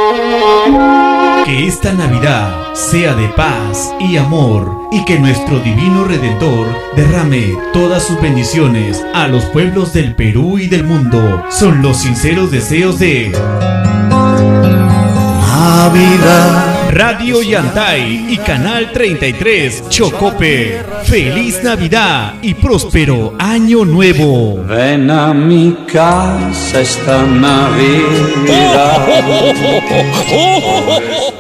Que esta Navidad sea de paz y amor y que nuestro divino Redentor derrame todas sus bendiciones a los pueblos del Perú y del mundo. Son los sinceros deseos de Navidad. Radio Yantay y Canal 33 Chocope. Feliz Navidad y próspero Año Nuevo. Ven a mi casa esta Navidad.